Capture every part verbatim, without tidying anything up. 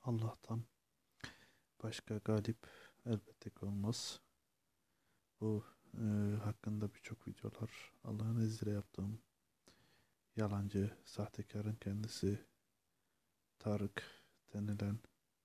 Allah'tan başka galip elbette ki olmaz. Bu e, hakkında birçok videolar Allah'ın izniyle yaptığım yalancı, sahtekarın kendisi Tarık denilen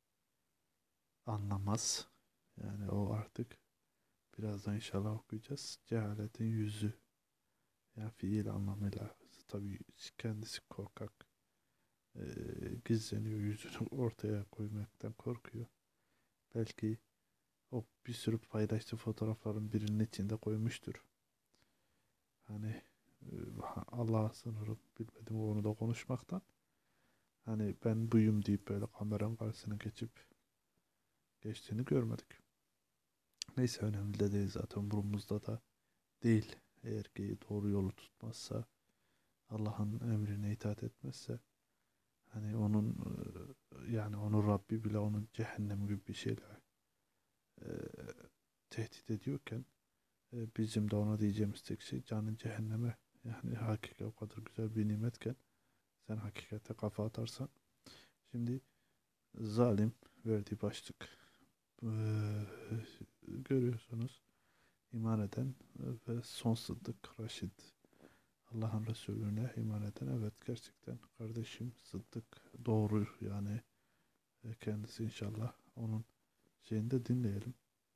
anlamaz. Yani o artık birazdan inşallah okuyacağız. Cehaletin yüzü. Yani fiil anlamıyla tabii kendisi korkak. e, Gizleniyor, yüzünü ortaya koymaktan korkuyor. Belki o bir sürü paylaştığı fotoğrafların birinin içinde koymuştur. Hani e, Allah'a sınırım bilmedim onu da konuşmaktan. Hani ben buyum deyip böyle kameranın karşısına geçip geçtiğini görmedik. Neyse önemli de değil zaten burumuzda da değil. Eğer ki doğru yolu tutmazsa, Allah'ın emrine itaat etmezse, hani onun e, yani onun Rabbi bile onun cehennem gibi bir şeyle e, tehdit ediyorken e, bizim de ona diyeceğimiz tek şey canın cehenneme. Yani hakikat o kadar güzel bir nimetken sen hakikate kafa atarsan. Şimdi zalim verdiği başlık. Eee, görüyorsunuz iman eden ve son Sıddık Raşid Allah'ın Resulüne iman eden, evet gerçekten kardeşim Sıddık doğru yani. E, kendisi inşallah onun şeyini de dinleyelim.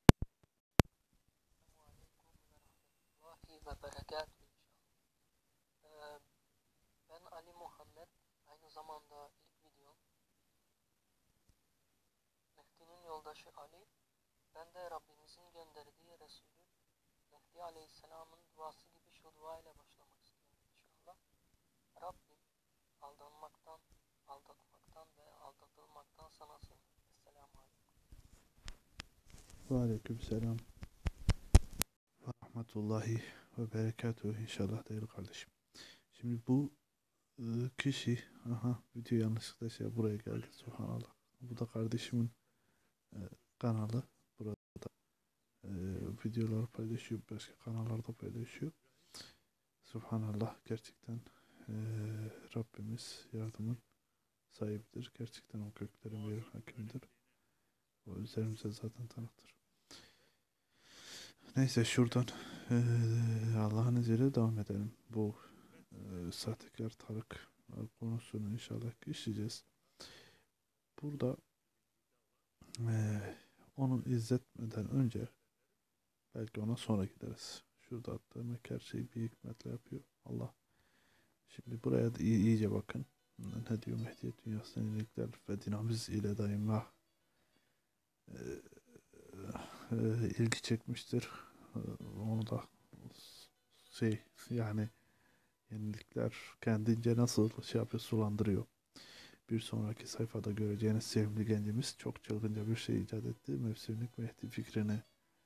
Vahiy ve berekatü inşallah. Ee, ben Ali Muhammed. Aynı zamanda ilk videom. Mehdi'nin yoldaşı Ali. Ben de Rabbimizin gönderdiği Resulü Mehdi Aleyhisselam'ın duası gibi şu dua ile başlamak istiyorum inşallah. Rabbim aldanmaktan, aldatmaktan ve aldatılmaktan sana sığınırım. Esselamu Aleyküm. Ve aleykümselam ve rahmetullahi ve berekatuhu inşallah değerli kardeşim. Şimdi bu e, kişi aha video yanlışlıkla şey buraya geldi subhanallah. Bu da kardeşimin e, kanalı. Burada e, videoları paylaşıyor. Başka kanallarda paylaşıyor. Subhanallah gerçekten e, Rabbimiz yardımın sahibidir. Gerçekten o göklerin bir hakimidir. O üzerimize zaten tanıktır. Neyse şuradan e, Allah'ın izniyle devam edelim. Bu e, sahtekar Tarık konusunu inşallah işleyeceğiz. Burada e, onu izletmeden önce belki ona sonra gideriz. Şurada attığım her şeyi bir hikmetle yapıyor Allah. Şimdi buraya da iyi, iyice bakın. Ne diyor Mehdiyet dünyasının iyilikler ve dinamiz ile daima e, e, ilgi çekmiştir. E, onu da şey yani yenilikler kendince nasıl şey yapıyor sulandırıyor. Bir sonraki sayfada göreceğiniz sevimli gencimiz çok çılgınca bir şey icat etti. Mevsimlik Mehdi fikrini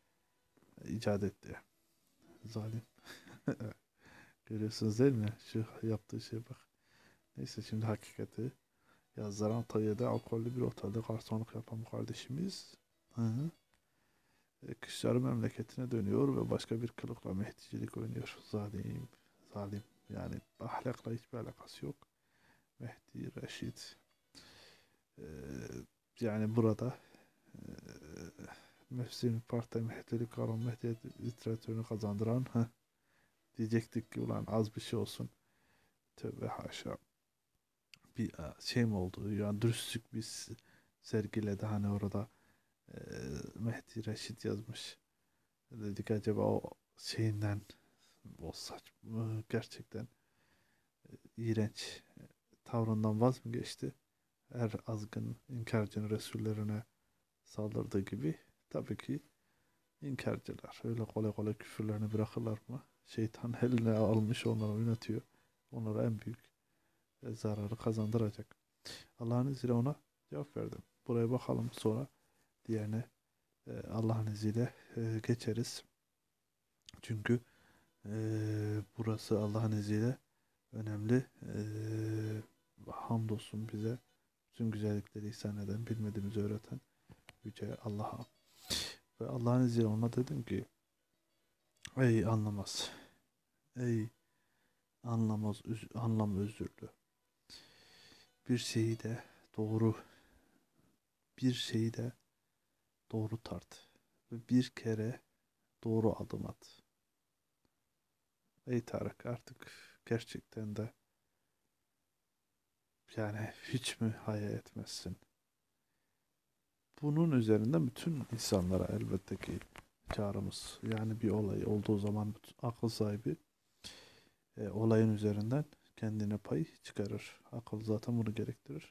icat etti. Zalim. Görüyorsunuz değil mi? Şu yaptığı şeye bak. Neyse şimdi hakikati yazdıran Antalya'da alkollü bir otelde garsonluk yapan bu kardeşimiz hı hı, e, kışları memleketine dönüyor ve başka bir kılıkla Mehdicilik oynuyor. Zalim, zalim. Yani ahlakla hiçbir alakası yok. Mehdi Reşit. Ee, yani burada e, Mevsim Parti Mehdilik Karan Mehdiyet literatürünü kazandıran heh, diyecektik ki ulan az bir şey olsun. Tövbe haşa. Bir e, şey mi oldu? Yani dürüstlük biz sergiledi hani orada e, Mehdi Reşit yazmış. Dedik acaba o şeyinden o saçma gerçekten e, iğrenç e, tavrından vaz mı geçti? Her azgın inkarcının Resullerine saldırdığı gibi tabii ki inkarcılar öyle kolay kolay küfürlerini bırakırlar mı? Şeytan eline almış onları oynatıyor. Onlara en büyük e, zararı kazandıracak. Allah'ın izniyle ona cevap verdim. Buraya bakalım sonra diğerine e, Allah'ın izniyle e, geçeriz. Çünkü e, burası Allah'ın izniyle önemli. E, hamdolsun bize tüm güzellikleri ihsan eden, bilmediğimizi öğreten Yüce Allah'a. Ve Allah'ın izniyle ona dedim ki ey anlamaz, ey anlamaz, üz anlam özürlü. Bir şeyi de doğru bir şeyi de doğru tart ve bir kere doğru adım at. Ey Tarık, artık gerçekten de yani hiç mi hayal etmezsin? Bunun üzerinden bütün insanlara elbette ki çağrımız. Yani bir olay olduğu zaman akıl sahibi e, olayın üzerinden kendine pay çıkarır. Akıl zaten bunu gerektirir.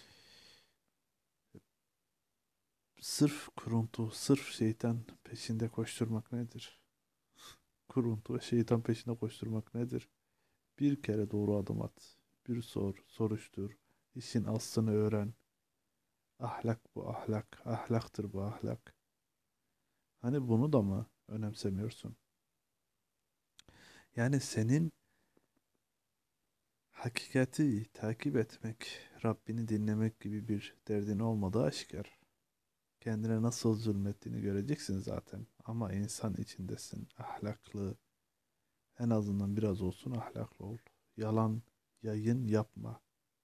Sırf kuruntu, sırf şeytan peşinde koşturmak nedir? Kuruntu ve şeytan peşinde koşturmak nedir? Bir kere doğru adım at. Bir sor, soruştur. İşin aslını öğren. Ahlak bu ahlak. Ahlaktır bu ahlak. Hani bunu da mı önemsemiyorsun? Yani senin hakikati takip etmek, Rabbini dinlemek gibi bir derdin olmadığı aşikar. Kendine nasıl zulmettiğini göreceksin zaten. Ama insan içindesin. Ahlaklı, en azından biraz olsun ahlaklı ol. Yalan, yayın yapma.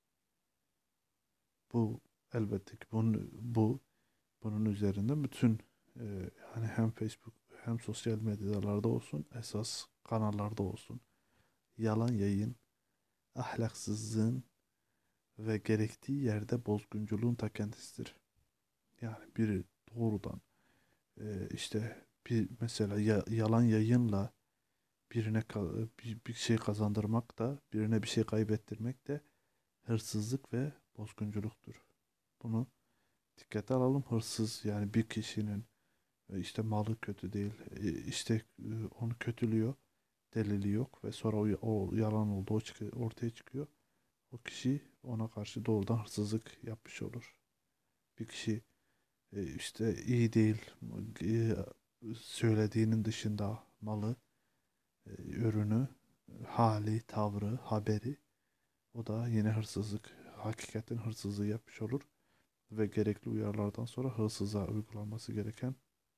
Bu elbette ki bunun, bu bunun üzerinde bütün e, yani hem Facebook hem sosyal medyalarda olsun, esas kanallarda olsun. Yalan yayın, ahlaksızlığın ve gerektiği yerde bozgunculuğun ta kendisidir. Yani biri doğrudan e, işte bir mesela ya- yalan yayınla birine ka- bir, bir şey kazandırmak da birine bir şey kaybettirmek de hırsızlık ve bozgunculuktur. Bunu dikkate alalım. Hırsız yani bir kişinin e, işte malı kötü değil, e, işte e, onu kötülüyor, delili yok ve sonra o, o yalan oldu, o çıkı- ortaya çıkıyor. O kişi ona karşı doğrudan hırsızlık yapmış olur. Bir kişi e, işte iyi değil, e, söylediğinin dışında malı, e, ürünü, hali, tavrı, haberi, o da yine hırsızlık, hakikaten hırsızlığı yapmış olur ve gerekli uyarılardan sonra hırsıza uygulanması gereken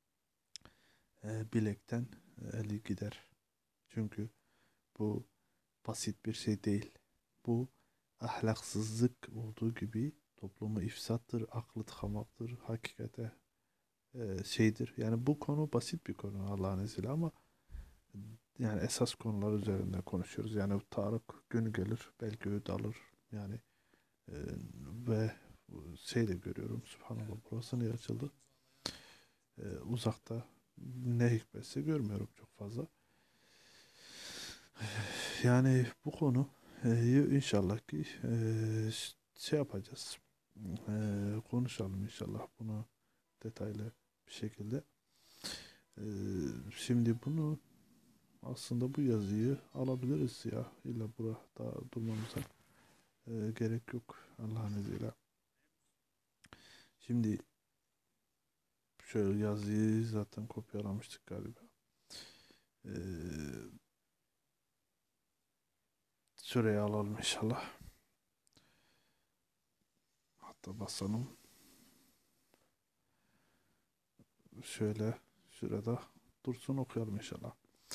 e, bilekten e, eli gider. Çünkü bu basit bir şey değil. Bu ahlaksızlık olduğu gibi toplumu ifsattır, aklı tıkamaktır, hakikate e, şeydir. Yani bu konu basit bir konu Allah'ın izniyle ama yani esas konular üzerinde konuşuyoruz. Yani Tarık günü gelir belki öğüt alır. Yani e, ve şey de görüyorum. Subhanallah, burası niye açıldı? E, uzakta ne hikmetse görmüyorum çok fazla. Yani bu konu e, inşallah ki e, şey yapacağız. E, konuşalım inşallah bunu detaylı bir şekilde. E, şimdi bunu aslında bu yazıyı alabiliriz ya. İlla burada durmamıza e, gerek yok Allah'ın izniyle. Şimdi şöyle yazıyı zaten kopyalamıştık galiba. E, Şuraya alalım inşallah. Hatta basalım. Şöyle şurada dursun, okuyalım inşallah.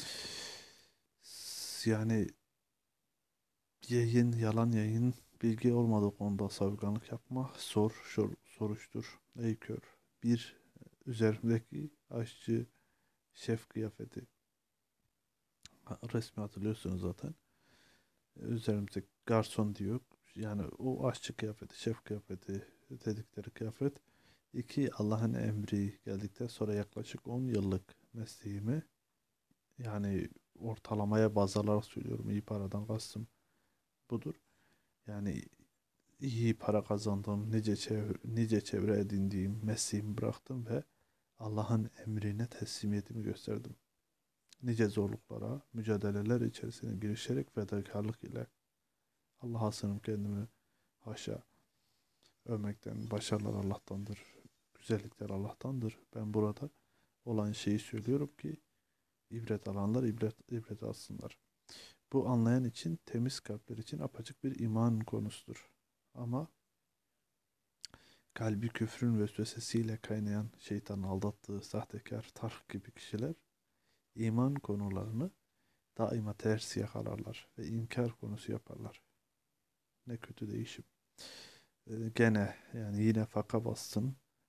Yani yayın, yalan yayın, bilgi olmadığı konuda savganlık yapma, sor, sor, soruştur, ey kör. Bir, üzerimdeki aşçı şef kıyafeti. Ha, resmi hatırlıyorsunuz zaten. Üzerimizde garson diyor. Yani o aşçı kıyafeti, şef kıyafeti dedikleri kıyafet. İki, Allah'ın emri geldikten sonra yaklaşık on yıllık mesleğimi, yani ortalamaya baz alarak söylüyorum, iyi paradan kastım budur. Yani iyi para kazandım, nice çevre, nice çevre edindiğim mesleğimi bıraktım ve Allah'ın emrine teslimiyetimi gösterdim. Nice zorluklara, mücadeleler içerisine girişerek fedakarlık ile Allah'a sığınıp kendimi haşa övmekten, başarılar Allah'tandır, güzellikler Allah'tandır. Ben burada olan şeyi söylüyorum ki ibret alanlar ibret, ibret alsınlar. Bu anlayan için, temiz kalpler için apaçık bir iman konusudur. Ama kalbi küfrün vesvesesiyle kaynayan, şeytanın aldattığı sahtekar, tarh gibi kişiler iman konularını daima ters yakalarlar ve inkar konusu yaparlar. Ne kötü değişim. Ee, gene yani yine faka bassın.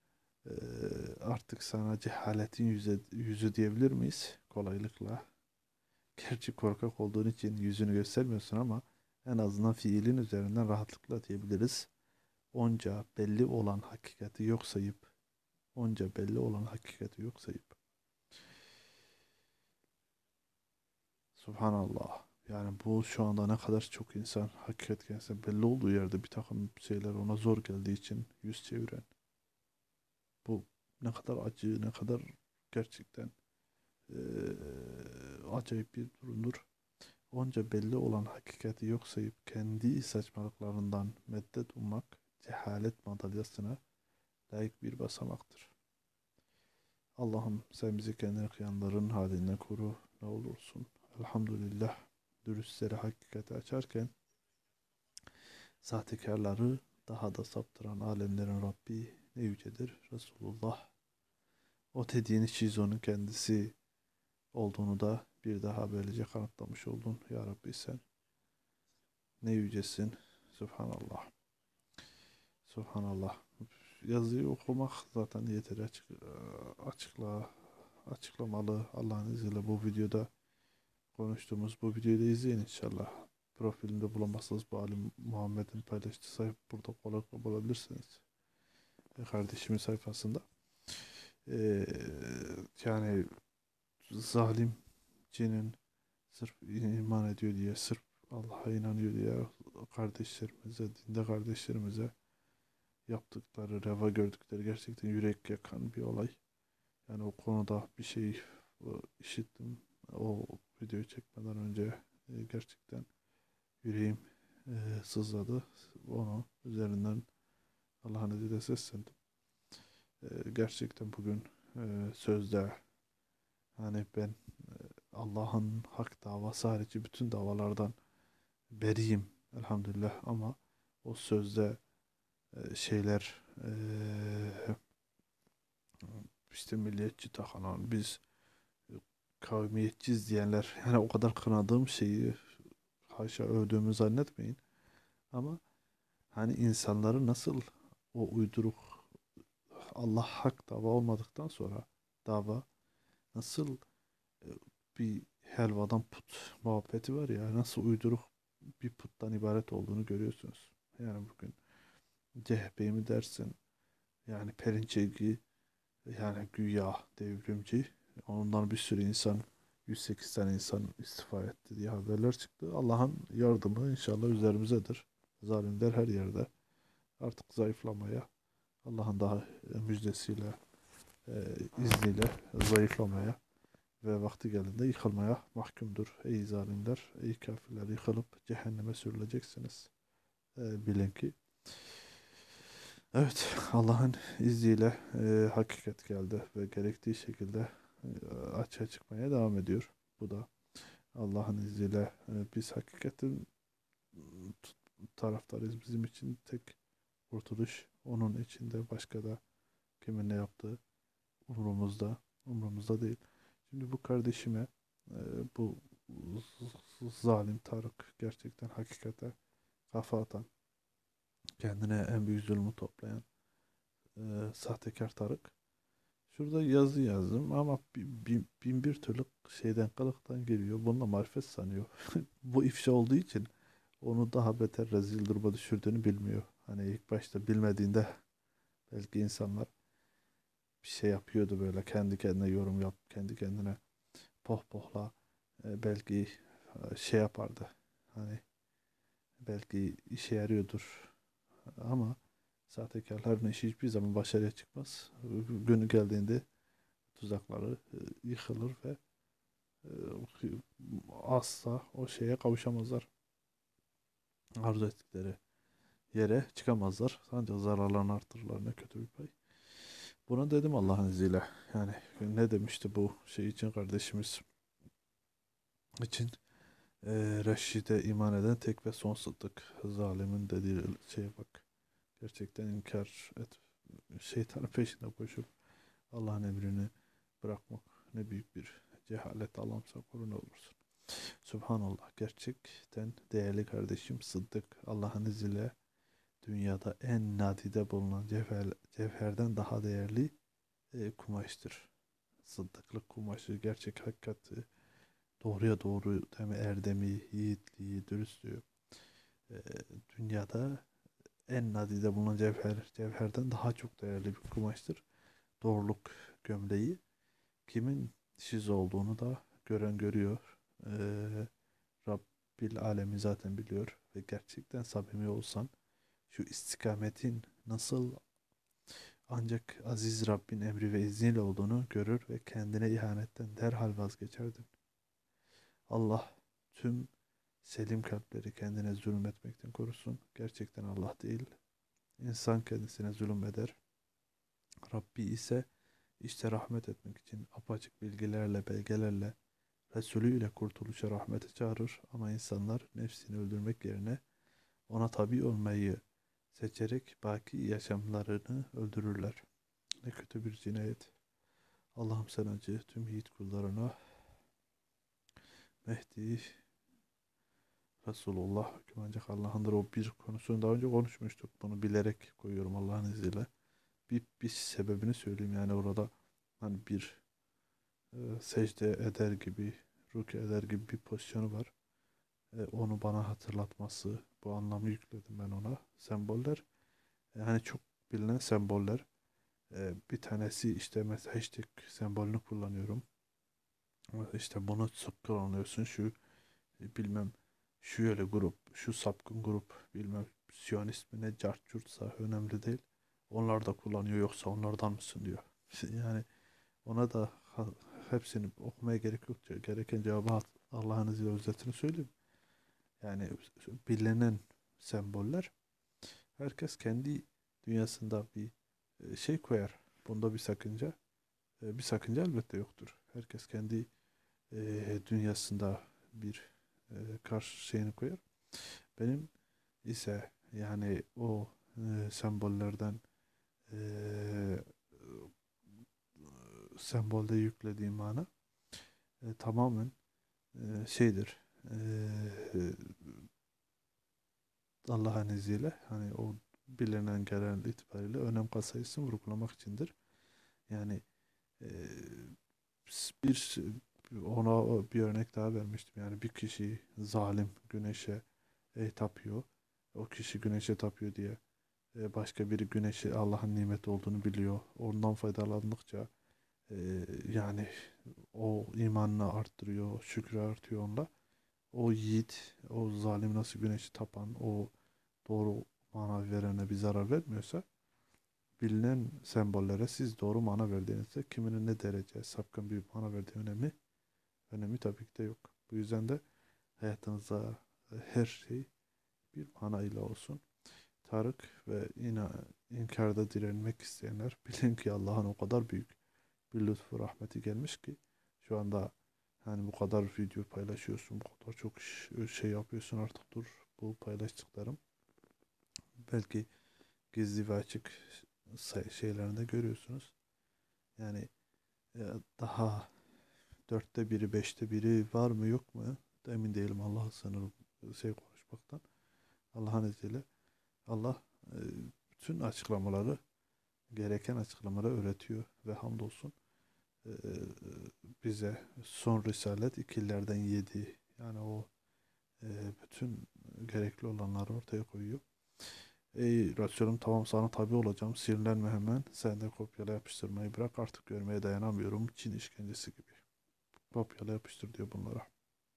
Ee, Artık sana cehaletin yüzü, yüzü diyebilir miyiz? Kolaylıkla. Gerçi korkak olduğun için yüzünü göstermiyorsun ama en azından fiilin üzerinden rahatlıkla diyebiliriz. Onca belli olan hakikati yok sayıp, onca belli olan hakikati yok sayıp, Subhanallah. Yani bu şu anda ne kadar çok insan hakikat kendisine belli olduğu yerde bir takım şeyler ona zor geldiği için yüz çeviren. Bu ne kadar acı, ne kadar gerçekten eee, acayip bir durumdur. Onca belli olan hakikati yok sayıp kendi saçmalıklarından medet ummak cehalet madalyasına layık bir basamaktır. Allah'ım sen bizi kendine kıyanların halinden koru ne olursun. Elhamdülillah dürüstleri hakikati açarken sahtekarları daha da saptıran alemlerin Rabbi ne yücedir Resulullah. O dediğin şizonun kendisi olduğunu da bir daha böylece kanıtlamış oldun. Ya Rabbi sen ne yücesin. Subhanallah. Subhanallah. Yazıyı okumak zaten yeteri açık, açıkla, açıklamalı. Allah'ın izniyle bu videoda konuştuğumuz bu videoyu da izleyin inşallah. Profilinde bulamazsanız bu Ali Muhammed'in paylaştığı sayfa burada kolaylıkla bulabilirsiniz. E, kardeşimin sayfasında. Ee, Yani zalimcinin sırf iman ediyor diye, sırf Allah'a inanıyor diye kardeşlerimize, dinde kardeşlerimize yaptıkları, reva gördükleri gerçekten yürek yakan bir olay. Yani o konuda bir şey e, işittim. O videoyu çekmeden önce e, gerçekten yüreğim e, sızladı. Onu üzerinden Allah'ın izniyle seslendim. E, gerçekten bugün e, sözde hani ben e, Allah'ın hak davası harici bütün davalardan beriyim elhamdülillah ama o sözde e, şeyler e, işte milliyetçi takınan biz e, kavmiyetçiyiz diyenler yani o kadar kınadığım şeyi haşa övdüğümü zannetmeyin ama hani insanları nasıl o uyduruk Allah hak dava olmadıktan sonra dava nasıl e, bir helvadan put muhabbeti var ya nasıl uyduruk bir puttan ibaret olduğunu görüyorsunuz. Yani bugün C H P mi dersin yani Perinçeki yani güya devrimci ondan bir sürü insan yüz sekiz tane insan istifa etti diye haberler çıktı. Allah'ın yardımı inşallah üzerimizedir. Zalimler her yerde artık zayıflamaya Allah'ın daha e, müjdesiyle e, izniyle zayıflamaya ve vakti geldiğinde yıkılmaya mahkumdur. Ey zalimler, ey kafirler yıkılıp cehenneme sürüleceksiniz. E, bilin ki evet Allah'ın izniyle e, hakikat geldi ve gerektiği şekilde e, açığa çıkmaya devam ediyor. Bu da Allah'ın izniyle e, biz hakikatin taraftarıyız. Bizim için tek kurtuluş onun içinde başka da kimin ne yaptığı umurumuzda umurumuzda değil. Şimdi bu kardeşime e, bu zalim Tarık gerçekten hakikate kafa atan kendine en büyük zulmü toplayan e, sahtekar Tarık. Şurada yazı yazdım ama bin, bin, bin bir türlü şeyden kılıktan geliyor. Bununla marifet sanıyor. Bu ifşa olduğu için onu daha beter rezil duruma düşürdüğünü bilmiyor. Hani ilk başta bilmediğinde belki insanlar bir şey yapıyordu böyle kendi kendine yorum yap, kendi kendine pohpohla e, belki e, şey yapardı. Hani belki işe yarıyordur ama sahtekarların işi hiçbir zaman başarıya çıkmaz. Günü geldiğinde tuzakları e, yıkılır ve e, asla o şeye kavuşamazlar. Arzu ettikleri yere çıkamazlar. Ancak zararlarını artırırlar. Ne kötü bir pay. Buna dedim Allah'ın izniyle. Yani ne demişti bu şey için kardeşimiz için e, Reşid'e iman eden tek ve son sıddık. Zalimin dediği şeye bak. Gerçekten inkar et. Şeytanın peşinde koşup Allah'ın emrini bırakmak ne büyük bir cehalet Allah'ımsa koru ne olursun. Subhanallah gerçekten değerli kardeşim Sıddık Allah'ın izniyle dünyada en nadide bulunan cevher, cevherden daha değerli e, kumaştır. Sıddıklık kumaşı, gerçek hakikati, doğruya doğru deme erdemi, yiğitliği, dürüstlüğü e, dünyada en nadide bulunan cevher, cevherden daha çok değerli bir kumaştır. Doğruluk gömleği kimin şiz olduğunu da gören görüyor. Ee, Rabbil alemi zaten biliyor ve gerçekten samimi olsan şu istikametin nasıl ancak aziz Rabbin emri ve izniyle olduğunu görür ve kendine ihanetten derhal vazgeçerdin. Allah tüm selim kalpleri kendine zulmetmekten korusun. Gerçekten Allah değil. İnsan kendisine zulmeder. Rabbi ise işte rahmet etmek için apaçık bilgilerle, belgelerle, Resulü ile kurtuluşa, rahmete çağırır. Ama insanlar nefsini öldürmek yerine ona tabi olmayı seçerek baki yaşamlarını öldürürler. Ne kötü bir cinayet. Allah'ım sen acı tüm yiğit kullarına. Mehdi, Resulullah hüküm ancak Allah'ındır. O bir konusunu daha önce konuşmuştuk. Bunu bilerek koyuyorum Allah'ın izniyle. Bir, bir sebebini söyleyeyim, yani orada hani bir e, secde eder gibi, rükû eder gibi bir pozisyonu var. E, onu bana hatırlatması, bu anlamı yükledim ben ona. Semboller, yani çok bilinen semboller. E, bir tanesi işte mesela hashtag sembolünü kullanıyorum. İşte bunu sık kullanıyorsun. Şu e, bilmem şu öyle grup, şu sapkın grup, bilmem Siyonist mi ne cart curtsa önemli değil. Onlar da kullanıyor, yoksa onlardan mısın diyor. Yani ona da ha- hepsini okumaya gerek yok diyor. Gereken cevabı at- Allah'ın izniyle özetini söyleyeyim. Yani bilinen semboller, herkes kendi dünyasında bir e, şey koyar. Bunda bir sakınca e, bir sakınca elbette yoktur. Herkes kendi e, dünyasında bir e, karşı şeyini koyar. Benim ise yani o e, sembollerden e, sembolde yüklediğim mana e, tamamen e, şeydir. E, Allah'ın izniyle hani o bilinen gelen itibariyle önem katsayısını vurgulamak içindir. Yani e, bir ona bir örnek daha vermiştim. Yani bir kişi zalim güneşe e, tapıyor. O kişi güneşe tapıyor diye e, başka biri güneşi Allah'ın nimeti olduğunu biliyor. Ondan faydalandıkça e, yani o imanını arttırıyor, şükrü artıyor onda. O yiğit, o zalim nasıl güneşi tapan, o doğru mana verene bir zarar vermiyorsa, bilinen sembollere siz doğru mana verdiğinizde kiminin ne derece sapkın bir mana verdiği önemi önemi tabii ki de yok. Bu yüzden de hayatınızda e, her şey bir manayla olsun. Tarık ve ina, inkarda direnmek isteyenler bilin ki Allah'ın o kadar büyük bir lütfu rahmeti gelmiş ki şu anda yani bu kadar video paylaşıyorsun, bu kadar çok iş- şey yapıyorsun, artık dur bu paylaştıklarım belki gizli ve açık say- şeylerinde görüyorsunuz. Yani e, daha dörtte biri, beşte biri var mı yok mu? Emin değilim, Allah'a sınırım şey konuşmaktan. Allah'ın izniyle Allah e, bütün açıklamaları, gereken açıklamaları öğretiyor ve hamdolsun e, bize son risalet ikillerden yedi. Yani o e, bütün gerekli olanları ortaya koyuyor. Ey Resulüm, tamam sana tabi olacağım. Sinirlenme hemen. Sen de kopyala yapıştırmayı bırak. Artık görmeye dayanamıyorum. Çin işkencesi gibi. Kopyala yapıştır diyor bunlara.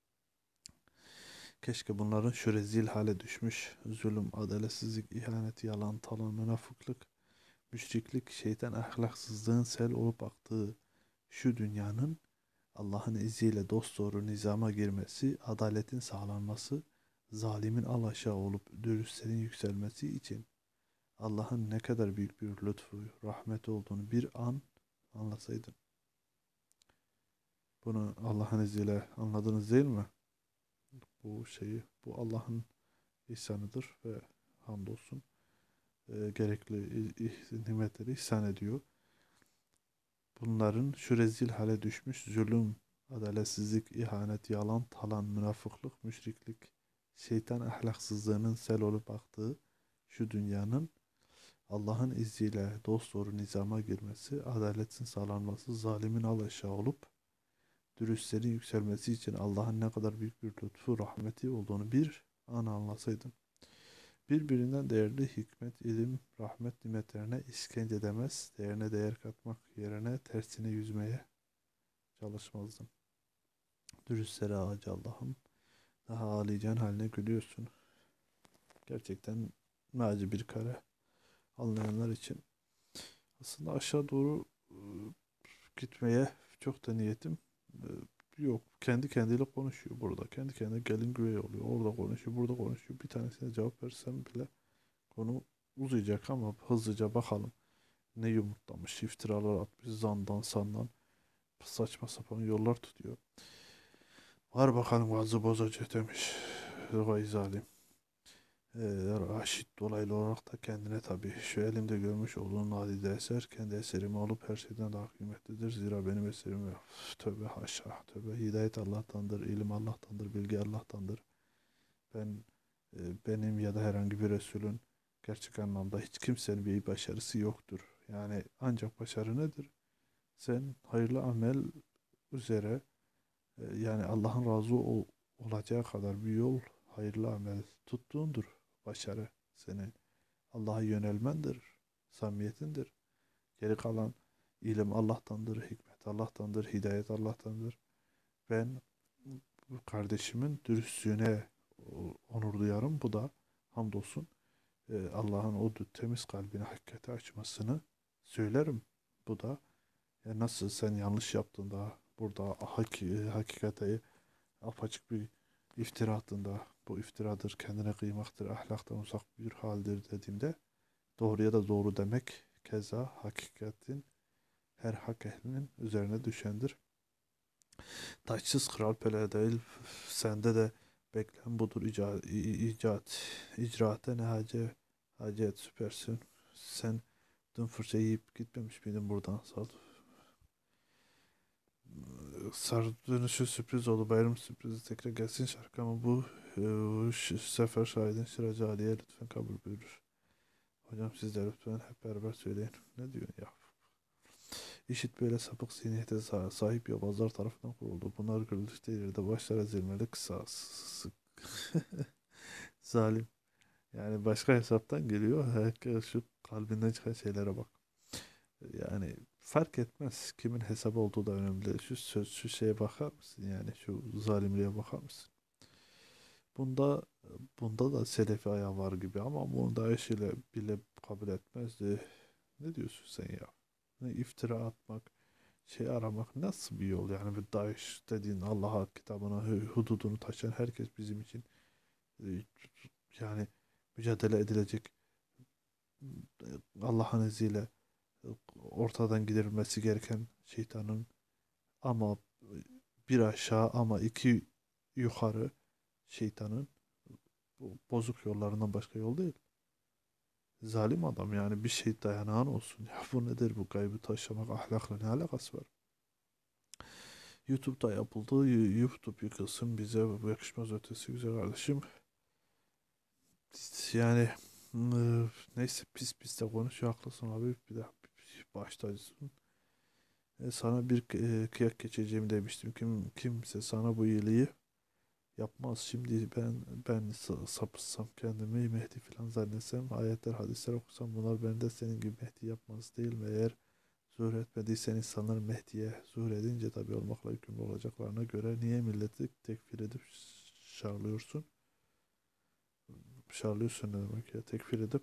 Keşke bunların şu rezil hale düşmüş zulüm, adaletsizlik, ihanet, yalan, talan, münafıklık, müşriklik, şeytan ahlaksızlığın sel olup aktığı şu dünyanın Allah'ın izniyle dosdoğru nizama girmesi, adaletin sağlanması, zalimin alaşağı olup dürüstlerin yükselmesi için Allah'ın ne kadar büyük bir lütfu, rahmet olduğunu bir an anlasaydın. Bunu Allah'ın izniyle anladınız değil mi? Bu şeyi, bu Allah'ın ihsanıdır ve hamdolsun e, gerekli nimetleri ihsan ediyor. Bunların şu rezil hale düşmüş zulüm, adaletsizlik, ihanet, yalan, talan, münafıklık, müşriklik, şeytan ahlaksızlığının sel olup aktığı şu dünyanın Allah'ın izniyle dosdoğru nizama girmesi, adaletin sağlanması, zalimin alaşağı olup dürüstlerin yükselmesi için Allah'ın ne kadar büyük bir lütfu, rahmeti olduğunu bir an anlasaydın. Birbirinden değerli hikmet, ilim, rahmet nimetlerine işkence edemez, değerine değer katmak yerine tersine yüzmeye çalışmazdın. Dürüstlere ağacı Allah'ım, daha ağlayacağın haline gülüyorsun. Gerçekten acı bir kare. Anlayanlar için. Aslında aşağı doğru e, gitmeye çok da niyetim e, yok. Kendi kendiyle konuşuyor burada. Kendi kendine gelin güvey oluyor. Orada konuşuyor, burada konuşuyor. Bir tanesine cevap versem bile konu uzayacak ama hızlıca bakalım. Ne yumurtlamış, iftiralar atmış, zandan sandan saçma sapan yollar tutuyor. Var bakalım gazı bozacak demiş. Vay zalim. Ee, Raşit dolaylı olarak da kendine tabii şu elimde görmüş olduğun nadide eser kendi eserimi olup her şeyden daha kıymetlidir. Zira benim eserim yok. Tövbe haşa tövbe. Hidayet Allah'tandır, ilim Allah'tandır, bilgi Allah'tandır. Ben e, benim ya da herhangi bir Resulün gerçek anlamda hiç kimsenin bir başarısı yoktur. Yani ancak başarı nedir? Sen hayırlı amel üzere e, yani Allah'ın razı ol- olacağı kadar bir yol hayırlı amel tuttuğundur. Başarı senin Allah'a yönelmendir, samimiyetindir. Geri kalan ilim Allah'tandır, hikmet Allah'tandır, hidayet Allah'tandır. Ben bu kardeşimin dürüstlüğüne onur duyarım. Bu da hamdolsun e, Allah'ın o temiz kalbine hakikati açmasını söylerim. Bu da e, nasıl sen yanlış yaptığında burada hak, e, hakikate apaçık bir iftira attığında bu iftiradır, kendine kıymaktır, ahlaktan uzak bir haldir dediğimde doğruya da doğru demek keza hakikatin her hak ehlinin üzerine düşendir. Taçsız kral Pele değil, sende de beklen budur icat, icat icraate ne hace, hacet süpersin. Sen dün fırça yiyip gitmemiş miydin buradan sal? Sarı dönüşü sürpriz oldu. Bayram sürprizi tekrar gelsin şarkı ama bu e, ş- sefer şahidin Şıracı Ali'ye lütfen kabul buyurur. Hocam siz de lütfen hep beraber söyleyin. Ne diyorsun ya? İşit böyle sapık zihniyete sa- sahip yobazlar tarafından kuruldu. Bunlar görüldükleri yerde başlara zilmeli kısa s- zalim. Yani başka hesaptan geliyor. Herkes şu kalbinden çıkan şeylere bak. Yani fark etmez kimin hesabı olduğu da önemli. Şu söz şu şeye bakar mısın? Yani şu zalimliğe bakar mısın? Bunda bunda da selefi ayağı var gibi ama bunu Daesh ile bile kabul etmezdi. Ne diyorsun sen ya? Ne iftira atmak, şey aramak nasıl bir yol yani bir Daesh dediğin Allah'a kitabına hu- hududunu taşıyan herkes bizim için e, yani mücadele edilecek e, Allah'ın izniyle e, ortadan giderilmesi gereken şeytanın ama bir aşağı ama iki yukarı şeytanın bu bozuk yollarından başka yol değil. Zalim adam yani bir şey dayanağın olsun. Ya bu nedir bu gaybı taşımak ahlakla ne alakası var? YouTube'da yapıldı. Y- YouTube yıkılsın bize bu yakışmaz ötesi güzel kardeşim. Yani ıı, neyse pis pis de konuşuyor haklısın abi. Bir daha baştaysın. E, sana bir e, kıyak geçeceğim demiştim. Kim kimse sana bu iyiliği yapmaz. Şimdi ben ben sa- sapıtsam kendimi Mehdi falan zannetsem ayetler hadisler okusam bunlar beni de senin gibi Mehdi yapmaz değil mi? Eğer zuhur etmediysen insanlar Mehdi'ye zuhur edince tabi olmakla yükümlü olacaklarına göre niye milleti tekfir edip şarlıyorsun? Şarlıyorsun ne demek ya? Tekfir edip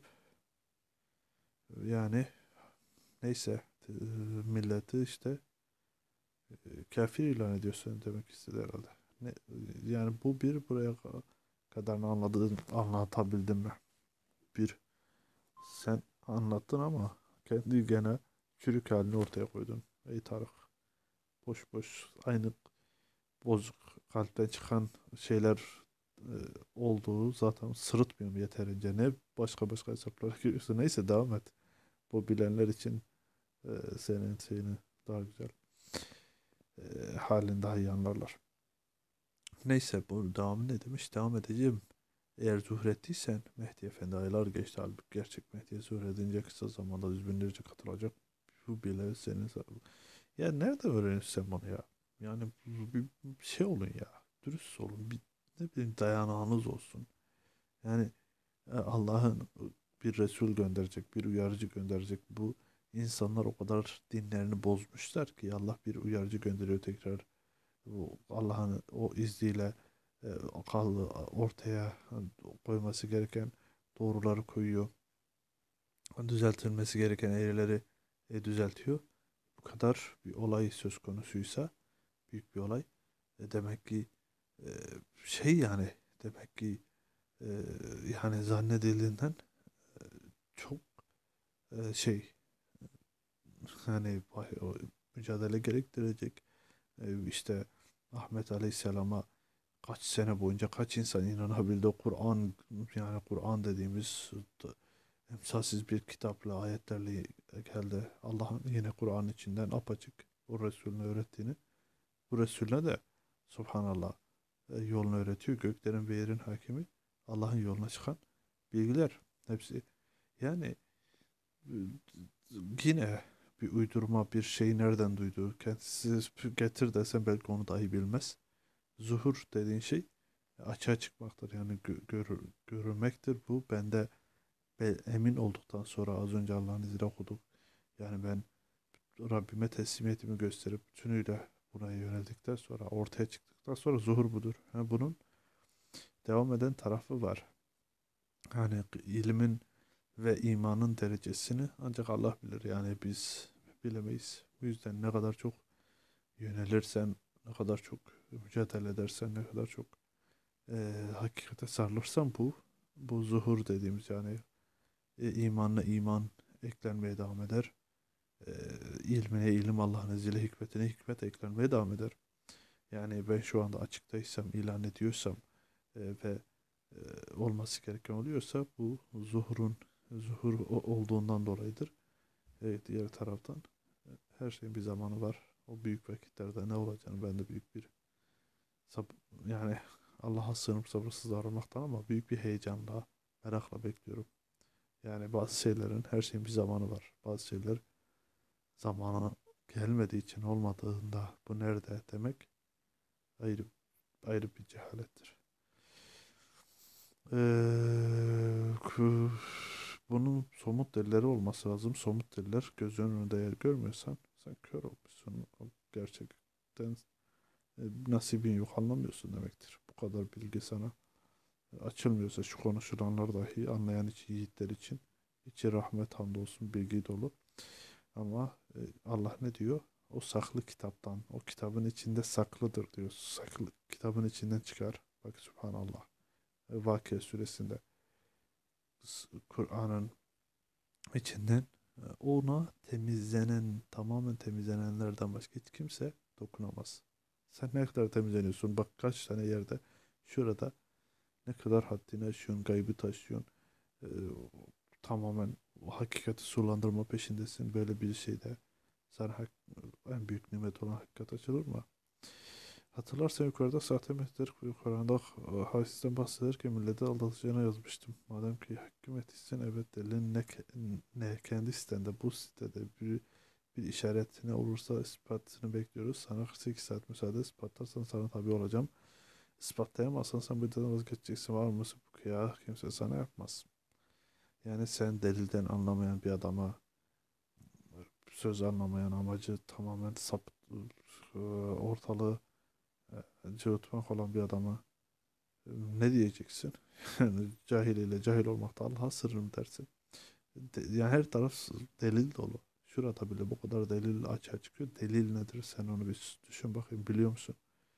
yani neyse e, milleti işte e, kafir ilan ediyorsun demek istedi herhalde. Ne, yani bu bir buraya ka- kadarını anladın, anlatabildim mi? Bir sen anlattın ama kendi gene çürük halini ortaya koydun. Ey Tarık boş boş aynı bozuk kalpten çıkan şeyler e, olduğu zaten sırıtmıyorum yeterince. Ne başka başka hesaplara giriyorsun. Neyse devam et. Bu bilenler için e, senin şeyini daha güzel e, halini daha iyi anlarlar. Neyse bu devamı ne demiş? Devam edeceğim. Eğer zuhrettiysen Mehdi Efendi aylar geçti. Halbuki gerçek Mehdi'ye zuhredince kısa zamanda yüz binlerce katılacak. Bu bile senin... Ya nerede öğreniyorsun sen bunu ya? Yani bir, bir şey olun ya. Dürüst olun. Bir, ne bileyim dayanağınız olsun. Yani e, Allah'ın bir Resul gönderecek, bir uyarıcı gönderecek. Bu insanlar o kadar dinlerini bozmuşlar ki Allah bir uyarıcı gönderiyor tekrar. Bu Allah'ın o izniyle e, akıllı ortaya koyması gereken doğruları koyuyor. Düzeltilmesi gereken eğrileri e, düzeltiyor. Bu kadar bir olay söz konusuysa büyük bir olay. E, demek ki e, şey yani demek ki e, yani zannedildiğinden çok e, şey hani vay- o mücadele gerektirecek. E, işte Ahmet Aleyhisselam'a kaç sene boyunca kaç insan inanabildi. Kur'an yani Kur'an dediğimiz da- emsalsiz bir kitapla ayetlerle geldi. Allah'ın yine Kur'an içinden apaçık o Resulüne öğrettiğini. Bu Resulüne de Subhanallah e, yolunu öğretiyor. Göklerin ve yerin hakimi Allah'ın yoluna çıkan bilgiler. Hepsi yani e, yine bir uydurma bir şeyi nereden duyduğu kendisi getir desem belki onu dahi bilmez. Zuhur dediğin şey açığa çıkmaktır. Yani gö- görür, görülmektir. Bu bende be- emin olduktan sonra az önce Allah'ın izniyle okuduk. Yani ben Rabbime teslimiyetimi gösterip tümüyle buna yöneldikten sonra ortaya çıktıktan sonra zuhur budur. Ha, bunun devam eden tarafı var. Yani ilmin ve imanın derecesini ancak Allah bilir. Yani biz bilemeyiz. Bu yüzden ne kadar çok yönelirsen, ne kadar çok mücadele edersen, ne kadar çok e, hakikate sarılırsan bu bu zuhur dediğimiz yani e, imanla iman eklenmeye devam eder. E, ilmine ilim Allah'ın izniyle hikmetine hikmet eklenmeye devam eder. Yani ben şu anda açıktaysam, ilan ediyorsam e, ve e, olması gereken oluyorsa bu zuhurun zuhur o- olduğundan dolayıdır. Evet, diğer taraftan e, her şeyin bir zamanı var. O büyük vakitlerde ne olacağını ben de büyük bir sab yani Allah'a sığınıp sabırsız aramaktan ama büyük bir heyecanla, merakla bekliyorum. Yani bazı şeylerin her şeyin bir zamanı var. Bazı şeyler zamanı gelmediği için olmadığında bu nerede demek ayrı ayrı bir cehalettir. Eee, kü- bunun somut delilleri olması lazım. Somut deliller göz önünde eğer görmüyorsan sen kör olmuşsun. O gerçekten e, nasibin yok anlamıyorsun demektir. Bu kadar bilgi sana açılmıyorsa şu konuşulanlar dahi anlayan için yiğitler için içi rahmet hamdolsun bilgi dolu. Ama e, Allah ne diyor? O saklı kitaptan, o kitabın içinde saklıdır diyor. Saklı kitabın içinden çıkar. Bak Subhanallah. E, Vakıa suresinde s- Kur'an'ın içinden e, ona temizlenen, tamamen temizlenenlerden başka hiç kimse dokunamaz. Sen ne kadar temizleniyorsun? Bak kaç tane yerde şurada ne kadar haddini aşıyorsun, gaybı taşıyorsun. E, tamamen o hakikati sulandırma peşindesin. Böyle bir şeyde sana hak, en büyük nimet olan hakikat açılır mı? Hatırlarsan yukarıda sahte mesajları Kur'an'da e, hadisten bahsederken milleti aldatacağına yazmıştım. Madem ki hakim etmişsin evet delilin ne, ke- ne kendi sitende bu sitede bir, bir işaret ne olursa ispatını bekliyoruz. Sana kırk sekiz saat müsaade ispatlarsan sana tabi olacağım. İspatlayamazsan sen bu delilden vazgeçeceksin var mısın? Bu ya kimse sana yapmaz. Yani sen delilden anlamayan bir adama söz anlamayan amacı tamamen sap e, ortalığı e, cıvıtmak olan bir adama e, ne diyeceksin? Yani cahil ile cahil olmakta Allah'a sırrım dersin. De- yani her taraf s- delil dolu. Şurada bile bu kadar delil açığa çıkıyor. Delil nedir? Sen onu bir düşün bakayım biliyor musun?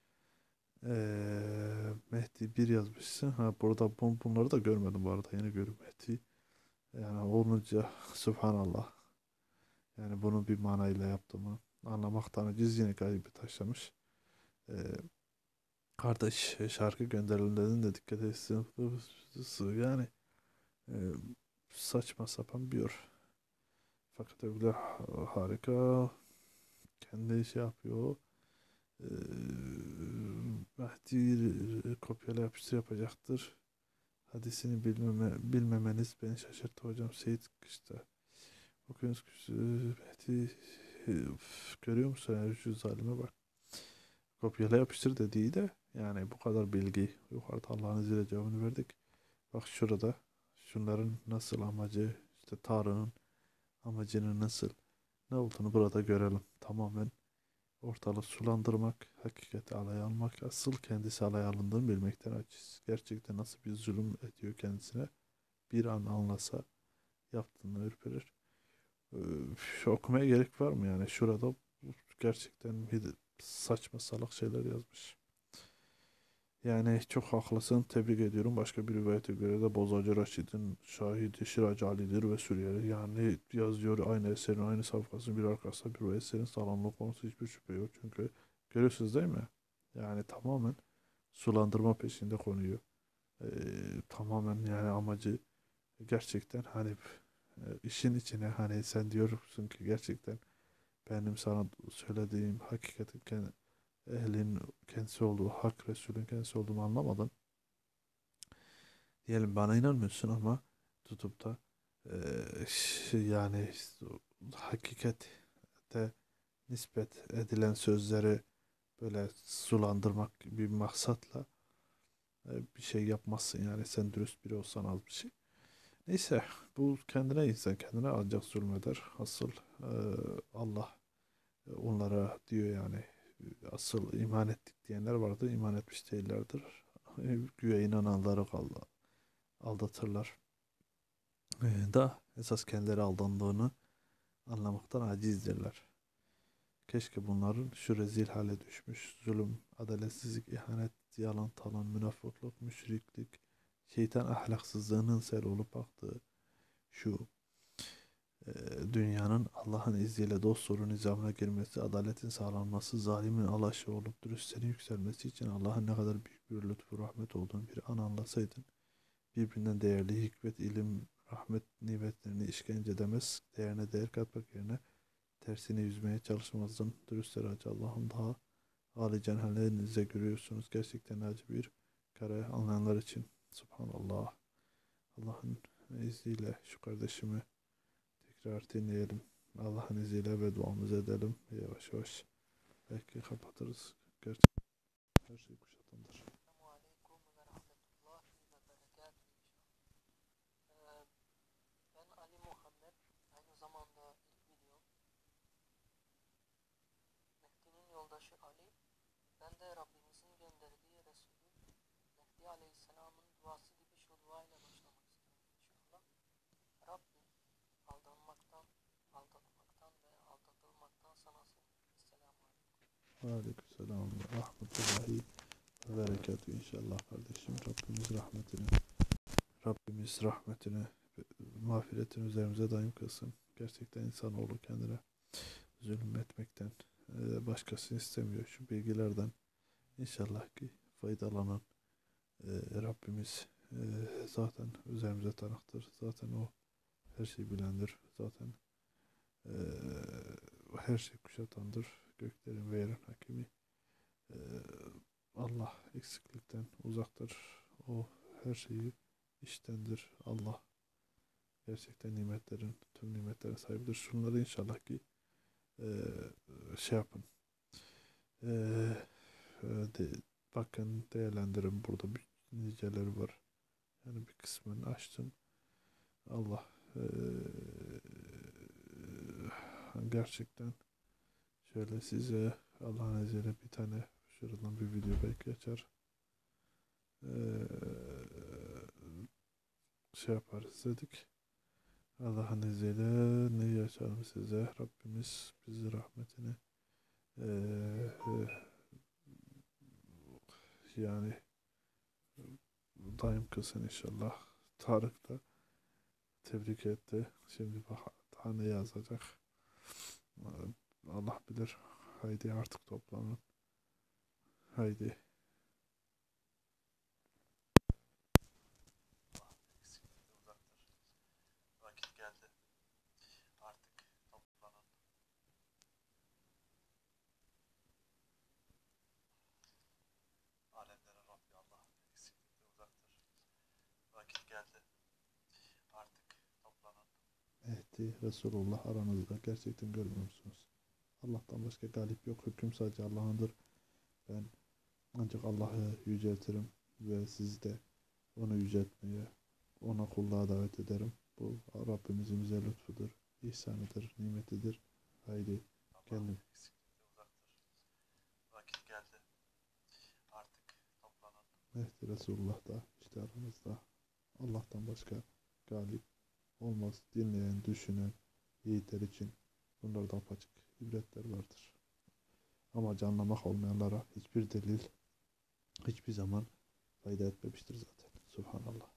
Ee, Mehdi bir yazmışsın. Ha burada bun- bunları da görmedim bu arada. Yeni görüyorum Mehdi. Yani olunca Subhanallah. Yani bunu bir manayla yaptığımı anlamaktan aciz yine gaybi taşlamış. Ee, kardeş şarkı gönderelim dedin de dikkat etsin. Yani e, saçma sapan bir yor. Fakat öyle harika kendi şey yapıyor. Ee, Mehdi kopyala yapıştır yapacaktır. Hadisini bilmeme, bilmemeniz beni şaşırttı hocam. Seyit Kışta. Okyanus Kuşu Mehdi, üf, görüyor musun yani şu zalime bak. Kopyala yapıştır dediği de yani bu kadar bilgi. Yukarıda Allah'ın izniyle cevabını verdik. Bak şurada şunların nasıl amacı, işte Tanrı'nın amacının nasıl ne olduğunu burada görelim. Tamamen ortalığı sulandırmak, hakikati alaya almak, asıl kendisi alaya alındığını bilmekten aciz. Gerçekten nasıl bir zulüm ediyor kendisine bir an anlasa yaptığını ürperir. Ee, okumaya gerek var mı yani? Şurada gerçekten bir saçma salak şeyler yazmış. Yani çok haklısın. Tebrik ediyorum. Başka bir rivayete göre de Bozacı Raşid'in şahidi Şiracı Ali'dir ve Suriyeli. Yani yazıyor aynı eserin aynı safhasının bir arkasında bir o eserin sağlamlığı konusu hiçbir şüphe yok. Çünkü görüyorsunuz değil mi? Yani tamamen sulandırma peşinde konuyu. Ee, tamamen yani amacı gerçekten hani e, işin içine hani sen diyorsun ki gerçekten benim sana söylediğim hakikatin kend- ehlin kendisi olduğu, hak Resulün kendisi olduğunu anlamadın. Diyelim bana inanmıyorsun ama tutup da eee, ş- yani hakikate nispet edilen sözleri böyle sulandırmak bir maksatla e, bir şey yapmazsın yani sen dürüst biri olsan az bir şey. Neyse bu kendine insan kendine ancak zulmeder. Asıl e, Allah e, onlara diyor yani e, asıl iman ettik diyenler vardı iman etmiş değillerdir. E, güya inananları kaldı, aldatırlar. E, da esas kendileri aldandığını anlamaktan acizdirler. Keşke bunların şu rezil hale düşmüş zulüm, adaletsizlik, ihanet, yalan, talan, münafıklık, müşriklik, şeytan ahlaksızlığının sel olup baktığı şu e, dünyanın Allah'ın izniyle dosdoğru nizamına girmesi, adaletin sağlanması, zalimin alaşı olup dürüstlerin yükselmesi için Allah'ın ne kadar büyük bir lütfu, rahmet olduğunu bir an anlasaydın, birbirinden değerli hikmet, ilim, rahmet nimetlerini işkence demez, değerine değer katmak yerine tersine yüzmeye çalışmazdın. Dürüstler acı Allah'ın daha âli cenahlarınızda görüyorsunuz. Gerçekten acı bir kare anlayanlar için. Subhanallah. Allah'ın izniyle şu kardeşimi tekrar dinleyelim. Allah'ın izniyle ve duamızı edelim. Yavaş yavaş belki kapatırız. Gerçekten her şey kuşatandır. Selamun Aleyküm ve Rahmetullahi ve Berekatuhu inşallah. Ee, ben Ali Muhammed. Aynı zamanda ilk videom. Mehdi'nin yoldaşı Ali. Ben de Rabbimizin gönderdiği Resulü Mehdi Aleyhisselam'ın duası gibi şu dua ile başlamak istiyorum inşallah. Rabbim aldanmaktan, aldatmaktan ve aldatılmaktan sana sığınırım. Esselamu Aleyküm. Aleykümselam ve rahmetullahi ve berekatü inşallah kardeşim. Rabbimiz rahmetini, Rabbimiz rahmetini, mağfiretini üzerimize daim kılsın. Gerçekten insanoğlu kendine zulüm etmekten e, başkasını istemiyor. Şu bilgilerden inşallah ki faydalanan e, Rabbimiz e, zaten üzerimize tanıktır. Zaten o her şeyi bilendir. Zaten e, her şey kuşatandır. Göklerin ve yerin hakimi. E, Allah eksiklikten uzaktır. O her şeyi iştendir. Allah gerçekten nimetlerin, tüm nimetlerin sahibidir. Şunları inşallah ki e, şey yapın. E, e, de, bakın değerlendirin. Burada bir niceleri var. Yani bir kısmını açtım. Allah e, gerçekten şöyle size Allah'ın izniyle bir tane şuradan bir video belki açar. E, şey yaparız dedik. Allah'ın izniyle neyi açalım size? Rabbimiz bizi rahmetine e, e, yani daim kılsın inşallah. Tarık da tebrik etti. Şimdi bak daha ne yazacak. Allah bilir. Haydi artık toplanın. Haydi. Vakit geldi. Artık toplanın. Alemlerin Rabbi Allah eksiklikte uzaktır. Vakit Mehdi, Resulullah aranızda gerçekten görmüyor musunuz? Allah'tan başka galip yok. Hüküm sadece Allah'ındır. Ben ancak Allah'ı yüceltirim ve siz de onu yüceltmeye, ona kulluğa davet ederim. Bu Rabbimizin bize lütfudur, ihsanıdır, nimetidir. Haydi kendim. Vakit geldi. Artık toplanın. Mehdi Resulullah da işte aramızda. Allah'tan başka galip olmaz. Dinleyen, düşünen, yiğitler için bunlarda apaçık ibretler vardır. Ama anlamak olmayanlara hiçbir delil hiçbir zaman fayda etmemiştir zaten. Subhanallah.